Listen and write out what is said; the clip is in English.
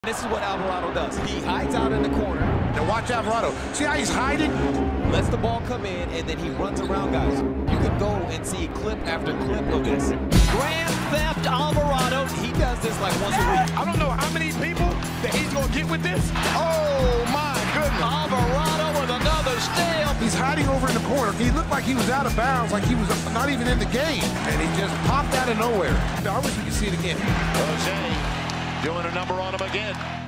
This is what Alvarado does. He hides out in the corner. Now watch Alvarado. See how he's hiding? Lets the ball come in, and then he runs around guys. You can go and see clip after clip of this. Grand Theft Alvarado. He does this like once a week. I don't know how many people that he's going to get with this. Oh, my goodness. Alvarado with another steal. He's hiding over in the corner. He looked like he was out of bounds, like he was not even in the game. And he just popped out of nowhere. I wish we could see it again. Jose doing a number on him again.